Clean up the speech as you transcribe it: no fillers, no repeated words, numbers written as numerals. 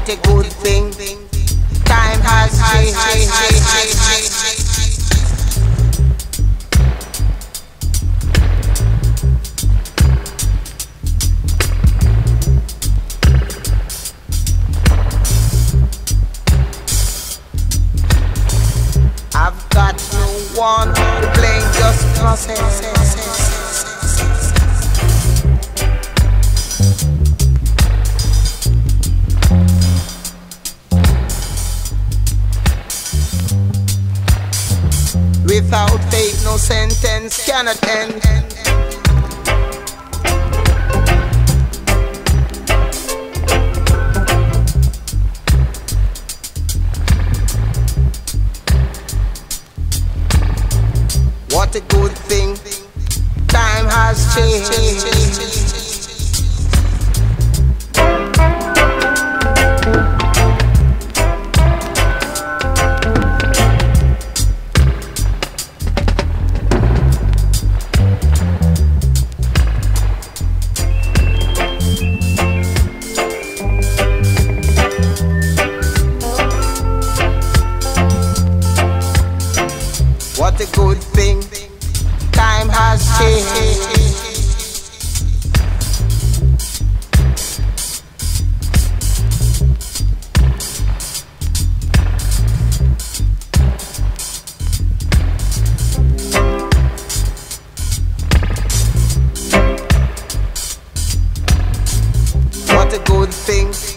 What a good thing. Time has changed. I've got no one to blame, just cause without faith, no sentence cannot end. What a good thing. Time has changed. What a good thing. Time has changed. What a good thing.